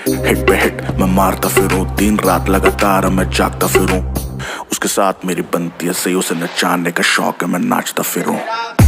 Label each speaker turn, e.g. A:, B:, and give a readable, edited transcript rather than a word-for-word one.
A: Hit पे hit मैं मारता फिरूं, दिन रात लगातार मैं जागता फिरूं। उसके साथ मेरी बनती है सही, उसे नचाने का शौक है, मैं नाचता फिरूं।